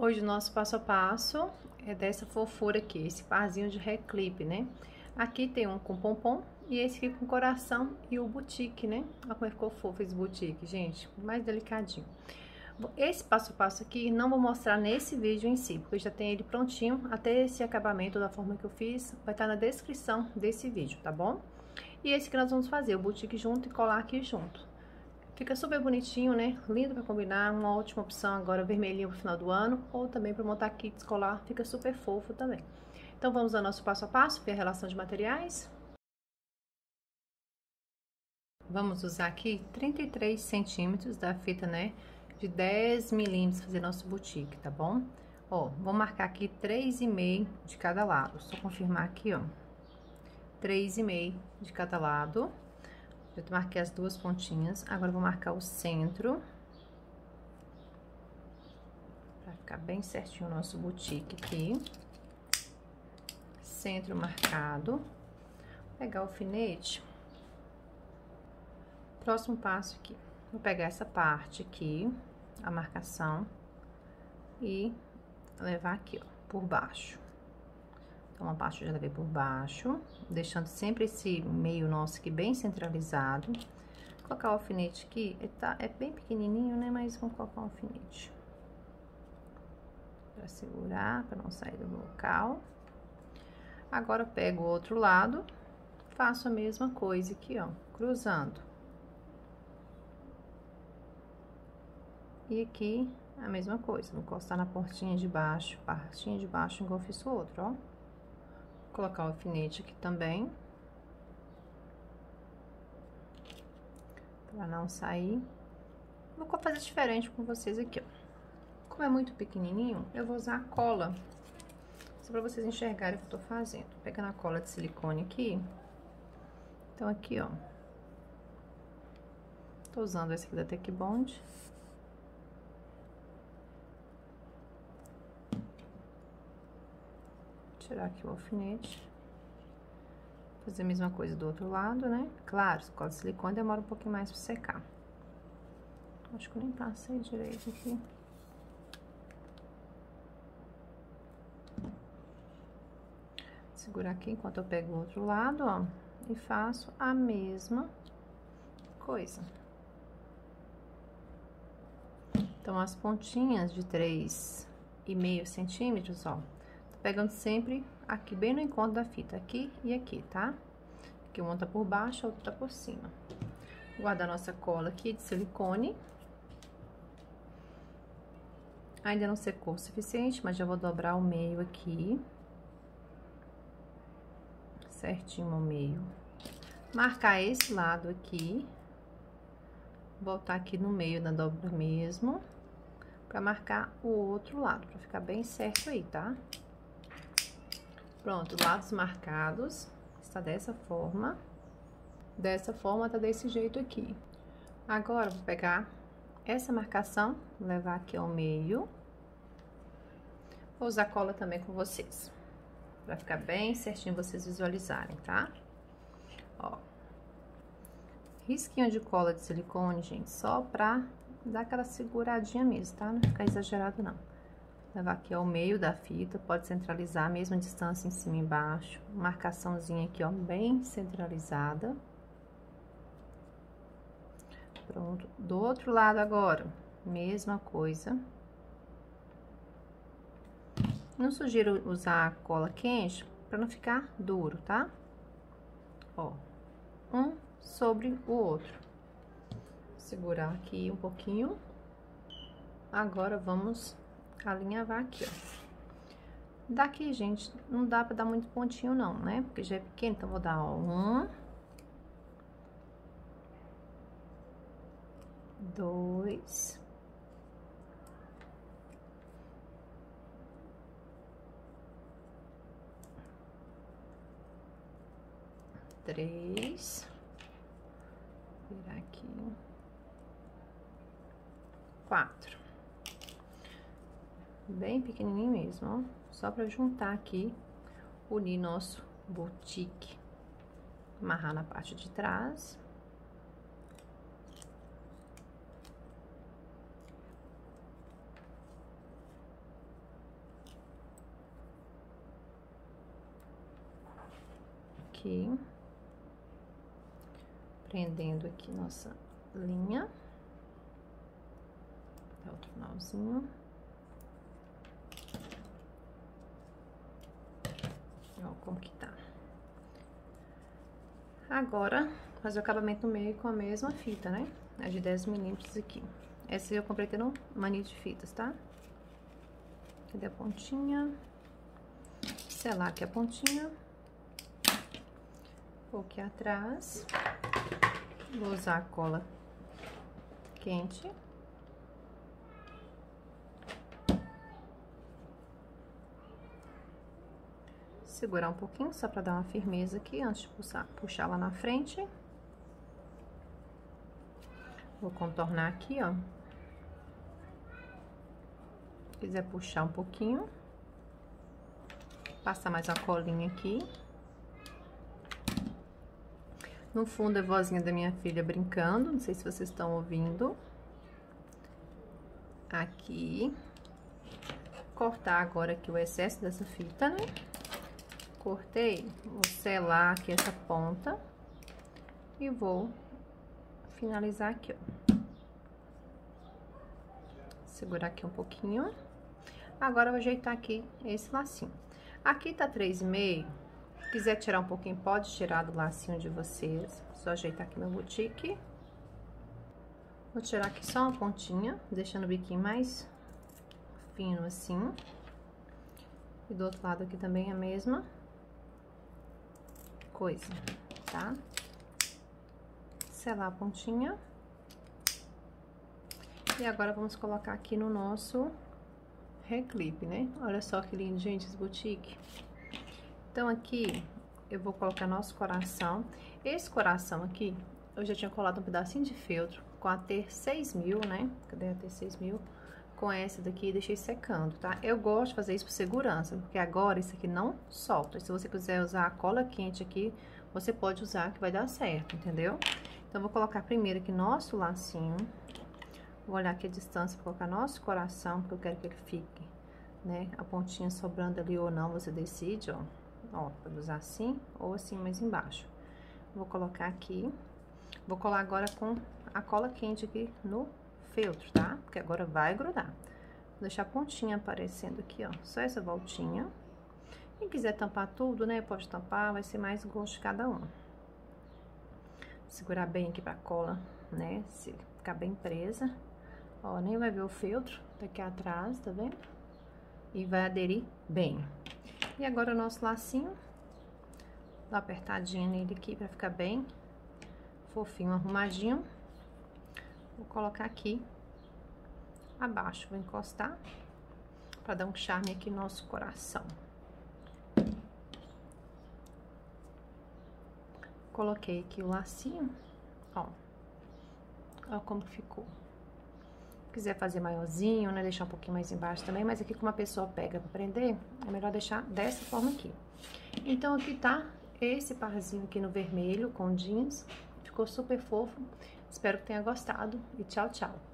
Hoje o nosso passo a passo é dessa fofura aqui, esse parzinho de reclipe, né? Aqui tem um com pompom e esse aqui com coração e o boutique, né? Olha como ficou fofo esse boutique, gente, mais delicadinho. Esse passo a passo aqui não vou mostrar nesse vídeo em si, porque eu já tenho ele prontinho, até esse acabamento da forma que eu fiz, vai estar na descrição desse vídeo, tá bom? E esse que nós vamos fazer, o boutique junto e colar aqui junto. Fica super bonitinho, né? Lindo pra combinar, uma ótima opção agora vermelhinho pro final do ano, ou também pra montar kits colar, fica super fofo também. Então vamos ao nosso passo a passo, ver a relação de materiais. Vamos usar aqui 33 centímetros da fita, né? De 10 milímetros, fazer nosso boutique, tá bom? Ó, vou marcar aqui 3,5 de cada lado, só confirmar aqui, ó. 3,5 de cada lado. Eu marquei as duas pontinhas, agora eu vou marcar o centro. Pra ficar bem certinho o nosso boutique aqui. Centro marcado. Vou pegar o alfinete. Próximo passo aqui. Vou pegar essa parte aqui, a marcação, e levar aqui, ó, por baixo. Então, a parte eu já levei por baixo, deixando sempre esse meio nosso aqui bem centralizado. Vou colocar o alfinete aqui, é bem pequenininho, né? Mas vamos colocar o alfinete para segurar, para não sair do local. Agora, eu pego o outro lado, faço a mesma coisa aqui, ó, cruzando. E aqui, a mesma coisa, vou encostar na partinha de baixo, igual eu fiz o outro, ó. Vou colocar o alfinete aqui também. Pra não sair. Vou fazer diferente com vocês aqui, ó. Como é muito pequenininho, eu vou usar a cola. Só pra vocês enxergarem o que eu tô fazendo. Pegando a cola de silicone aqui. Então, aqui, ó. Tô usando esse aqui da Tech Bond. Tirar aqui o alfinete. Fazer a mesma coisa do outro lado, né? Claro, cola de silicone demora um pouquinho mais pra secar. Acho que eu nem passei direito aqui. Segurar aqui enquanto eu pego o outro lado, ó. E faço a mesma coisa. Então, as pontinhas de 3,5 centímetros, ó. Tô pegando sempre aqui, bem no encontro da fita, aqui e aqui, tá? Aqui uma tá por baixo, a outra tá por cima. Guardar nossa cola aqui de silicone. Ainda não secou o suficiente, mas já vou dobrar o meio aqui. Certinho o meio. Marcar esse lado aqui. Voltar aqui no meio da dobra mesmo. Pra marcar o outro lado, pra ficar bem certo aí, tá? Pronto, lados marcados. Está dessa forma. Dessa forma, tá desse jeito aqui. Agora, vou pegar essa marcação, levar aqui ao meio. Vou usar cola também com vocês. Pra ficar bem certinho vocês visualizarem, tá? Ó. Risquinho de cola de silicone, gente, só pra dar aquela seguradinha mesmo, tá? Não ficar exagerado, não. Levar aqui ao meio da fita, pode centralizar a mesma distância em cima e embaixo. Marcaçãozinha aqui, ó, bem centralizada. Pronto. Do outro lado agora, mesma coisa. Não sugiro usar cola quente para não ficar duro, tá? Ó, um sobre o outro. Segurar aqui um pouquinho. Agora, vamos alinhavar aqui, ó. Daqui, gente, não dá pra dar muito pontinho não, né? Porque já é pequeno, então vou dar, ó, 1, 2, 3, virar aqui, 4, bem pequenininho mesmo, ó, só pra juntar aqui, unir nosso boutique, amarrar na parte de trás. aqui, prendendo aqui nossa linha, até outro finalzinho. Ó, como que tá. Agora, fazer o acabamento no meio com a mesma fita, né? A de 10 milímetros aqui. Essa eu comprei no Mania de Fitas, tá? Cadê a pontinha? Selar aqui a pontinha. Vou aqui atrás. Vou usar a cola quente. Segurar um pouquinho, só pra dar uma firmeza aqui, antes de puxar lá na frente. Vou contornar aqui, ó. Se quiser puxar um pouquinho. Passar mais uma colinha aqui. No fundo, a vozinha da minha filha brincando, não sei se vocês estão ouvindo. Aqui. Cortar agora aqui o excesso dessa fita, né? Cortei, vou selar aqui essa ponta e vou finalizar aqui, ó. Segurar aqui um pouquinho. Agora eu vou ajeitar aqui esse lacinho. Aqui tá 3,5. Se quiser tirar um pouquinho, pode tirar do lacinho de vocês. Só ajeitar aqui meu boutique. Vou tirar aqui só uma pontinha, deixando o biquinho mais fino assim. E do outro lado aqui também a mesma coisa, tá? Selar a pontinha. E agora vamos colocar aqui no nosso reclipe, né? Olha só que lindo, gente, esse boutique. Então, aqui eu vou colocar nosso coração. Esse coração aqui, eu já tinha colado um pedacinho de feltro com a T6000, né? Cadê a T6000? Com essa daqui, deixei secando, tá? Eu gosto de fazer isso por segurança, porque agora isso aqui não solta. Se você quiser usar a cola quente aqui, você pode usar que vai dar certo, entendeu? Então, eu vou colocar primeiro aqui nosso lacinho. Vou olhar aqui a distância pra colocar nosso coração, porque eu quero que ele fique, né? A pontinha sobrando ali ou não, você decide, ó. Ó, pode usar assim ou assim mais embaixo. Vou colocar aqui. Vou colar agora com a cola quente aqui no feltro, tá? Porque agora vai grudar. Vou deixar a pontinha aparecendo aqui, ó. Só essa voltinha. Quem quiser tampar tudo, né? Pode tampar, vai ser mais gosto de cada um. Segurar bem aqui pra cola, né? Se ficar bem presa. Ó, nem vai ver o feltro daqui atrás, tá vendo? E vai aderir bem. E agora o nosso lacinho. Dá uma apertadinha nele aqui pra ficar bem fofinho, arrumadinho. Vou colocar aqui abaixo, vou encostar pra dar um charme aqui no nosso coração. Coloquei aqui o lacinho, ó. Ó como ficou. Se quiser fazer maiorzinho, né, deixar um pouquinho mais embaixo também, mas aqui como a pessoa pega pra prender, é melhor deixar dessa forma aqui. Então, aqui tá esse parzinho aqui no vermelho com jeans. Ficou super fofo. Espero que tenha gostado e tchau, tchau.